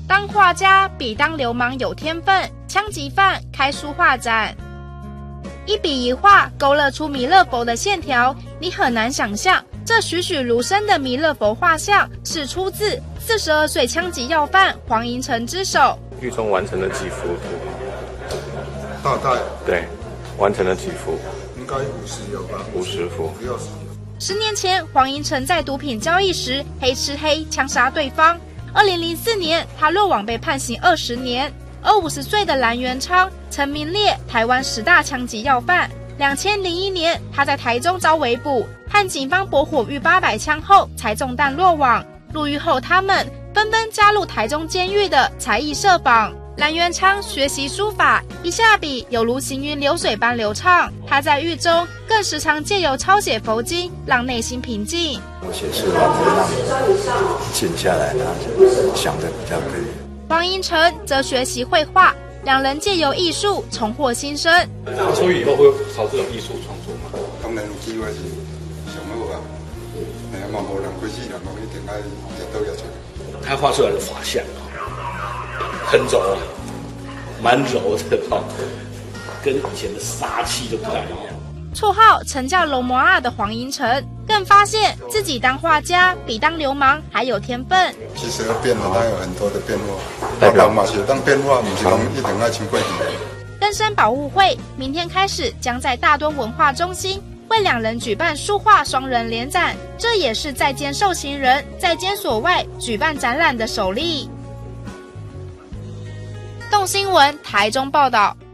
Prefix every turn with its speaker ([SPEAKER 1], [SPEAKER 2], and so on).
[SPEAKER 1] 当画家比当流氓有天分，枪击犯开书画展。一笔一画勾勒出弥勒佛的线条，你很难想象这栩栩如生的弥勒佛画像是出自42岁枪击要犯黄寅成之手。
[SPEAKER 2] 狱中完成了几幅图？
[SPEAKER 3] 大概
[SPEAKER 2] 对，完成了几幅？
[SPEAKER 3] 应该50有吧
[SPEAKER 2] ，50幅。
[SPEAKER 1] 10年前，黄寅成在毒品交易时黑吃黑枪杀对方。2004年，他落网被判刑20年。而50岁的蓝元昌曾名列台湾10大枪击要犯。2001年，他在台中遭围捕，和警方搏火逾800枪后才中弹落网。入狱后，他们纷纷加入台中监狱的才艺社坊。蓝元昌学习书法，一下笔有如行云流水般流畅。他在狱中更时常借由抄写佛经，让内心平静。
[SPEAKER 4] 我写诗让你静下来，想的比较可以。
[SPEAKER 1] 黄寅成则学习绘画，两人借由艺术重获新生。
[SPEAKER 5] 所以以后会朝这种艺术创作吗？
[SPEAKER 3] 当然有机会是上好啊，嘛无人开始人讲一定爱得到下去。
[SPEAKER 5] 他画出来的法相很柔，蛮柔的跟以前的杀气就不太一样。
[SPEAKER 1] 绰号曾叫龙魔啊的黄寅成，更发现自己当画家比当流氓还有天分。
[SPEAKER 3] 其实变了，它有很多的变化。代表嘛是当变化，不是讲一定爱穿过去。
[SPEAKER 1] 登山保护会明天开始将在大墩文化中心为两人举办书画双人联展，这也是在监受刑人在监所外举办展览的首例。动新闻台中报道。